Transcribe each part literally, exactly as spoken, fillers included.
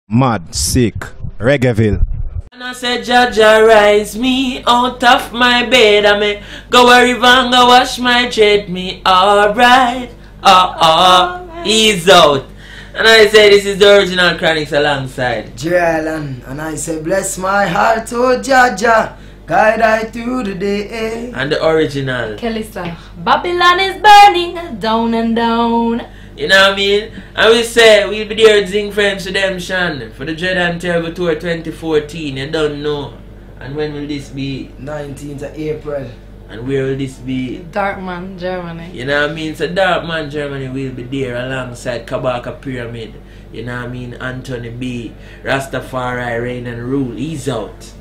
Mad, sick, Reggaeville. And I said, Jaja, rise me out of my bed. I may go a river and go wash my dread. Me alright, uh uh, ease out. And I said, this is the original Chronixx alongside Jalen. And I say, bless my heart, oh Jaja, guide I through the day. And the original Kelisa. Babylon is burning down and down. You know what I mean? And we say we'll be there at Zing French Redemption for the Dread and Terrible Tour twenty fourteen. You don't know. And when will this be? nineteenth of April. And where will this be? Darkman, Germany. You know what I mean? So Darkman, Germany will be there alongside Kabaka Pyramid. You know what I mean? Anthony B, Rastafari, Reign and Rule. He's out.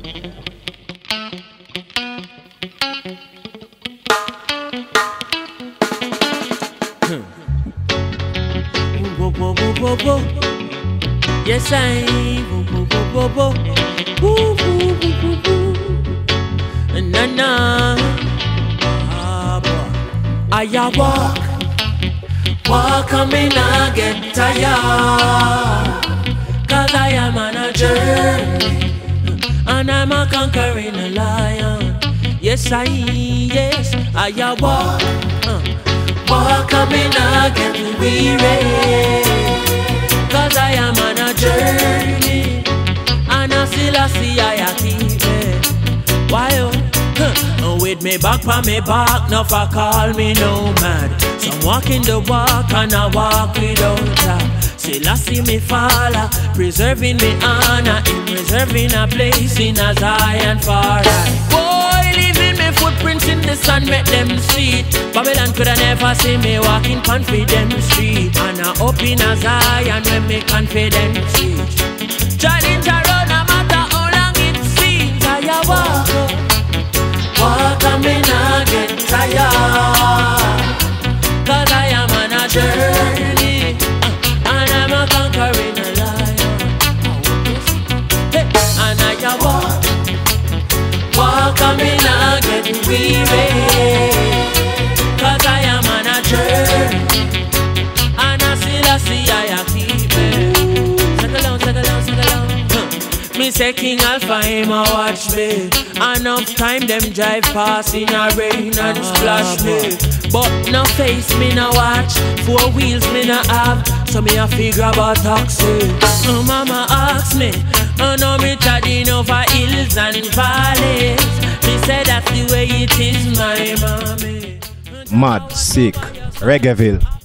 Whoa, whoa. Yes, I whoa, whoa, whoa, whoa, whoa. Woo, woo, woo, woo, woo. Na na. Ah, boy. I ya walk, walk and me not get tired. Cause I am on a journey, and I'm a conquering lion. Yes, I, yes, I ya walk, uh, walk and me not get weary. Cause I am on a journey, and I still I see I keep it. Why oh? Huh. With me back pa me back, no for call me nomad. So I'm walking the walk and I walk without her. Still I see me follow, preserving me honor, in preserving a place in a Zion far right. Boy, leaving me footprints in the sun, make them see it. Babylon coulda never see me walking confident street. And I up in a Zion when me confident street. Challenge around no matter how long it seems. I a walk, walk and me not get tired. Cause I am on a journey, and I'm a conquering lion. Hey, and I a walk, walk and me not get weary. Cause I am on a journey, and I still I see I keep it. Sing along, sing along, sing along. Huh. Me say King Alpha him a watch me. Enough time them drive past in a rain and splash me. But no face me no watch, four wheels me no have, so me a figure about taxi. Oh, mama asks me, oh no me treading over hills and valleys. Me say that's the way it is, my mommy. Mad, sick, Reggaeville.